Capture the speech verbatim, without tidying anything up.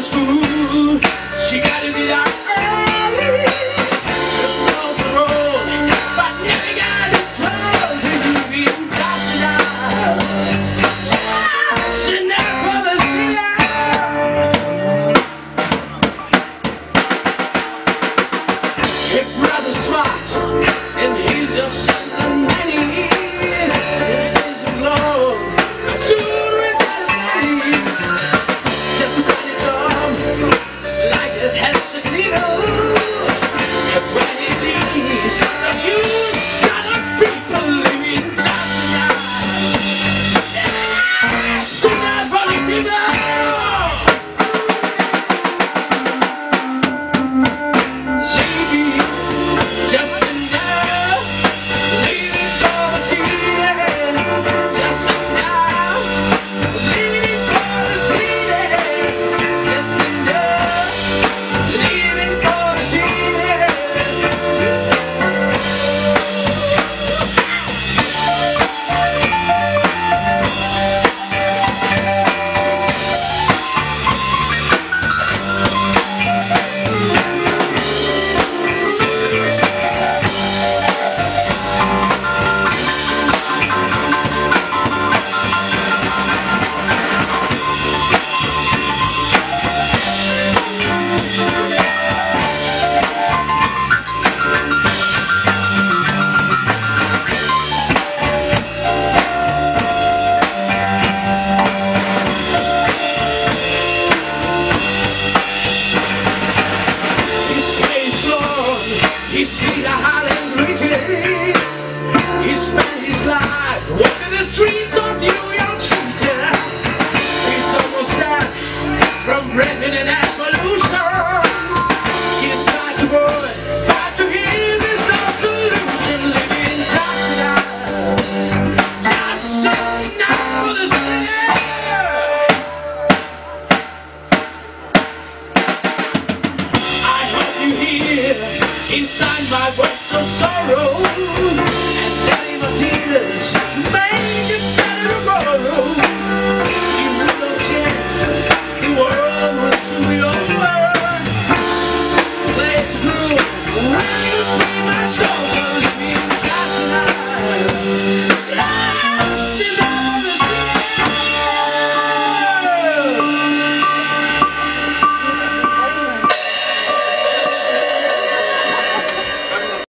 to school. She got to be there early. The road to road, but never got it close. Baby, I'm just now. She never see that. Hey, brother smart, and he's just something many. He's sweet, a Highland region. He spent his life walking the streets of New York City. He's almost there from breathing and evolution. He's got the word, got to hear this no solution. Living just now, just now for the city. I hope you hear inside my voice of sorrow.